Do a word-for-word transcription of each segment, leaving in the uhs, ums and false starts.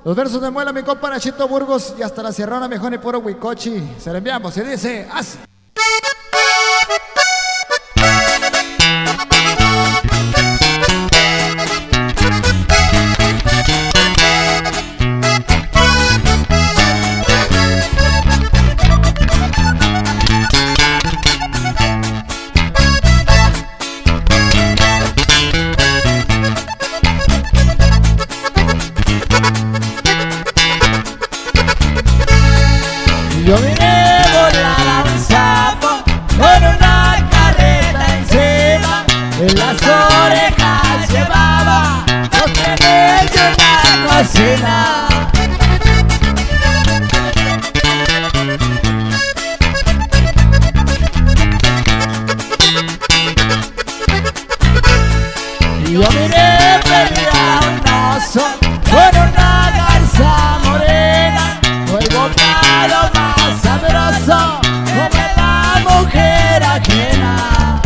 Los versos de Muela, mi compa Nachito Burgos, y hasta la Sierrona, mejor y puro Huicochi. Se lo enviamos y dice así. Yo miré volar a un sapo con una carreta encima, en las orejas llevaba los trenes de una cocina. Y yo miré pelear a un oso con una garza morena, el bocado más sabroso como la mujer ajena.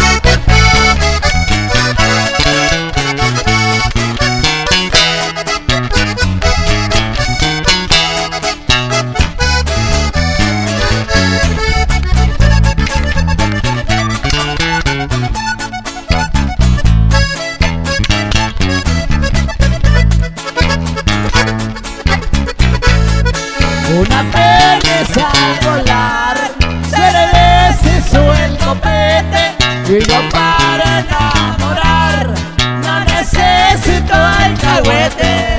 Una pereza a volar, se le deshizó el copete, y yo para enamorar no necesito alcahuete.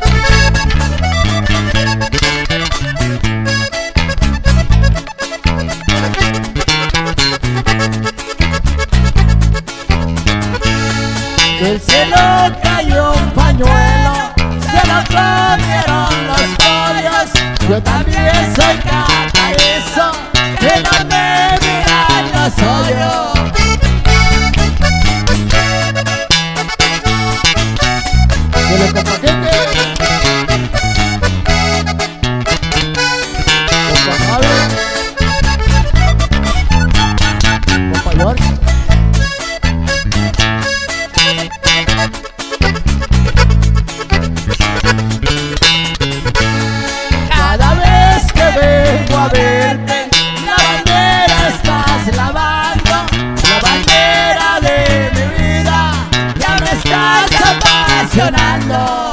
Del cielo cayó un pañuelo, se lo comieron los pollos. Yo también soy catarizo, que no me miran los hoyos. Dile, compa Quique. Compa Javi. Compa George. Cada vez que vengo a verte, la bandera estás lavando, la bandera de mi vida, ya me estás apasionando.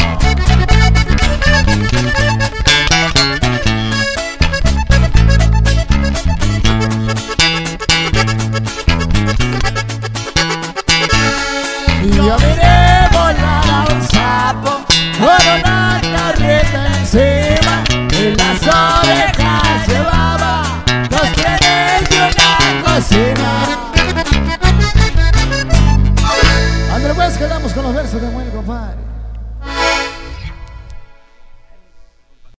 Y yo miré volar a un sapo con una carreta encima, en las orejas llevaba los trenes de una cocina. André, pues quedamos con los versos de Muela, compadre.